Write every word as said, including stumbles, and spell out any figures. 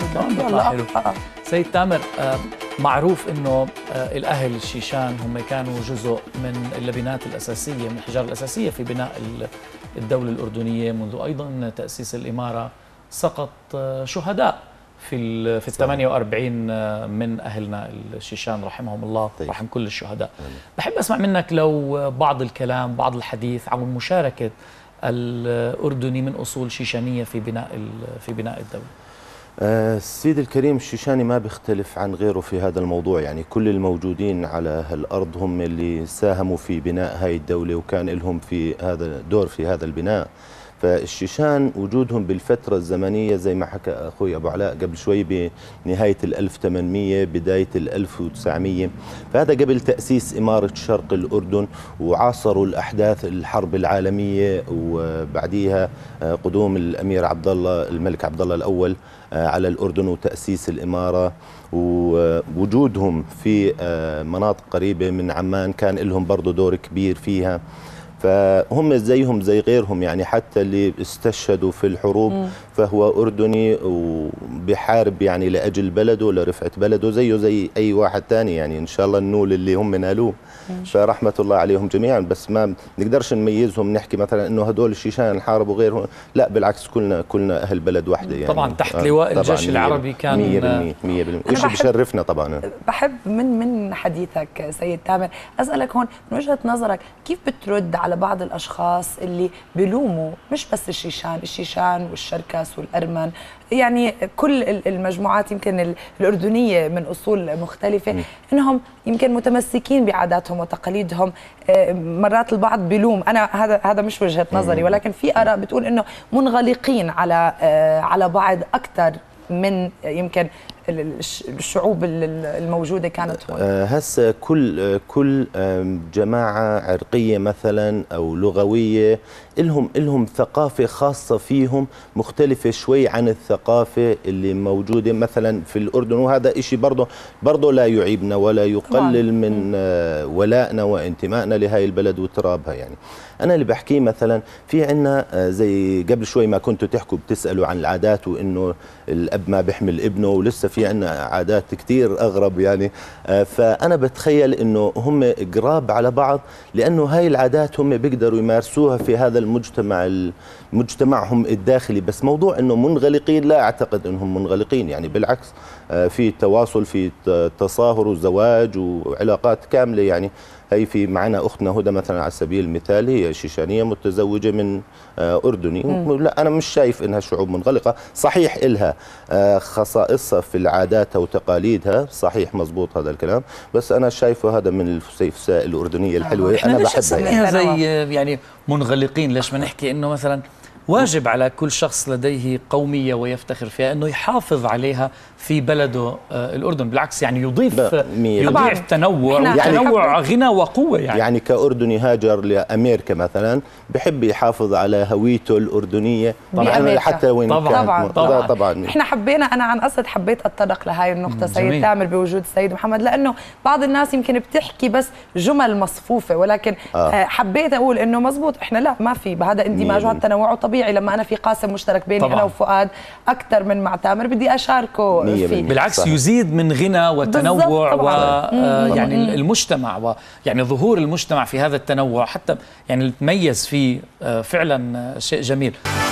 يلا حلو. سيد تامر، معروف انه الاهل الشيشان هم كانوا جزء من اللبنات الاساسيه، من الحجار الاساسيه في بناء الدوله الاردنيه منذ ايضا تاسيس الاماره. سقط شهداء في في ال ثمانية وأربعين من اهلنا الشيشان رحمهم الله، طيب. رحم كل الشهداء. طيب. بحب اسمع منك لو بعض الكلام، بعض الحديث عن مشاركه الاردني من اصول شيشانيه في بناء في بناء الدوله. السيد الكريم الشيشاني ما بيختلف عن غيره في هذا الموضوع، يعني كل الموجودين على هالأرض هم اللي ساهموا في بناء هاي الدولة وكان لهم في هذا دور في هذا البناء. فالشيشان وجودهم بالفترة الزمنية زي ما حكى أخوي أبو علاء قبل شوي بنهاية ال ألف وثمانمئة بداية ال ألف وتسعمئة، فهذا قبل تأسيس إمارة شرق الأردن، وعاصروا الأحداث الحرب العالمية وبعديها قدوم الأمير عبد الله الملك عبد الله الأول على الأردن وتأسيس الإمارة، ووجودهم في مناطق قريبة من عمان كان لهم برضو دور كبير فيها. فهم زيهم زي غيرهم، يعني حتى اللي استشهدوا في الحروب م. فهو أردني وبحارب يعني لأجل بلده لرفعة بلده زيه زي أي واحد ثاني، يعني إن شاء الله ننول اللي هم نالوه، فرحمة الله عليهم جميعا. بس ما نقدرش نميزهم نحكي مثلا إنه هدول الشيشان حاربوا غيرهم، لا بالعكس كلنا كلنا أهل بلد واحدة يعني. طبعا تحت لواء الجيش العربي كان مية بالمية مية بالمية شيء بشرفنا طبعا. بحب من من حديثك سيد تامر أسألك هون من وجهة نظرك كيف بترد على بعض الأشخاص اللي بيلوموا مش بس الشيشان، الشيشان والشركس والأرمن، يعني كل المجموعات يمكن الأردنية من أصول مختلفة، م. إنهم يمكن متمسكين بعاداتهم وتقاليدهم. مرات البعض بيلوم، أنا هذا هذا مش وجهة نظري، ولكن في آراء بتقول إنه منغلقين على على بعض أكثر من يمكن الشعوب الموجودة كانت هون. هسه كل كل جماعة عرقية مثلا أو لغوية إلهم إلهم ثقافة خاصة فيهم مختلفة شوي عن الثقافة اللي موجودة مثلا في الأردن، وهذا إشي برضه برضه لا يعيبنا ولا يقلل من ولائنا وانتمائنا لهاي البلد وترابها. يعني أنا اللي بحكيه مثلا في عنا زي قبل شوي ما كنتوا تحكوا بتسألوا عن العادات وإنه الأب ما بيحمل ابنه، ولسه في عنا عادات كتير أغرب يعني. فأنا بتخيل إنه هم قراب على بعض لأنه هاي العادات هم بيقدروا يمارسوها في هذا المجتمع مجتمعهم الداخلي. بس موضوع إنه منغلقين، لا أعتقد إنهم منغلقين، يعني بالعكس في تواصل، في تصاهر وزواج وعلاقات كاملة. يعني هي في معنا أختنا هدى مثلا على سبيل المثال، هي شيشانية متزوجة من أردني. مم. لا أنا مش شايف إنها شعوب منغلقة، صحيح إلها خصائصها في عاداتها وتقاليدها، صحيح مزبوط هذا الكلام، بس أنا شايفه هذا من الفسيفساء الأردنية الحلوة. أنا بحبها يعني. زي يعني منغلقين، ليش ما نحكي إنه مثلا واجب على كل شخص لديه قومية ويفتخر فيها أنه يحافظ عليها في بلده الأردن، بالعكس يعني يضيف يضيف تنوع، وتنوع غنى وقوة. يعني يعني كأردني هاجر لأمريكا مثلا بحب يحافظ على هويته الأردنية طبعا حتى وين طبعا كان. طبعا, طبعا طبعا احنا حبينا، أنا عن قصد حبيت أتطرق لهاي النقطة سيد تامر بوجود السيد محمد، لأنه بعض الناس يمكن بتحكي بس جمل مصفوفة، ولكن آه. حبيت أقول إنه مزبوط إحنا لا ما في بهذا اندماج والتنوع طبيعي. لما أنا في قاسم مشترك بيني طبعاً. أنا وفؤاد أكثر من مع تامر بدي أشاركه فيه، بالعكس صحيح. يزيد من غنى وتنوع و يعني المجتمع، ويعني ظهور المجتمع في هذا التنوع حتى يعني تميز فيه فعلا شيء جميل.